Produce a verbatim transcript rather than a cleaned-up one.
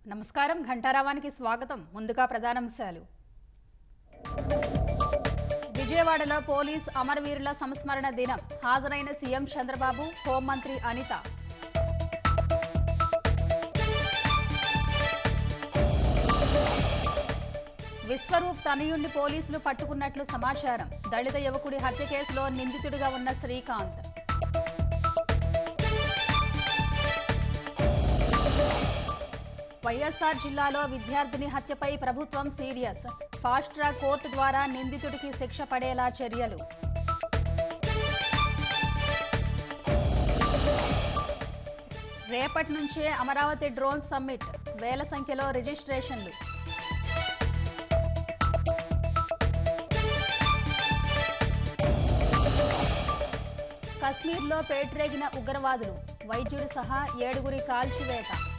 నమస్కారం ఘంటారావానికి స్వాగతం. ముందుగా ప్రధానాంశాలు. విజయవాడలో పోలీస్ అమరవీరుల సంస్మరణ దినం. హాజరైన సీఎం చంద్రబాబు, హోంమంత్రి అనిత. విశ్వరూప్ తనయుణ్ణి పోలీసులు పట్టుకున్నట్లు సమాచారం. దళిత యువకుడి హత్య కేసులో నిందితుడిగా ఉన్న శ్రీకాంత్. వైఎస్ఆర్ జిల్లాలో విద్యార్థిని హత్యపై ప్రభుత్వం సీరియస్. ఫాస్ట్ ట్రాక్ కోర్టు ద్వారా నిందితుడికి శిక్ష పడేలా చర్యలు. రేపటి నుంచే అమరావతి డ్రోన్ సమ్మిట్. వేల సంఖ్యలో రిజిస్ట్రేషన్లు. కశ్మీర్లో పేటరేగిన ఉగ్రవాదులు. వైద్యుడి సహా ఏడుగురి కాల్చివేత.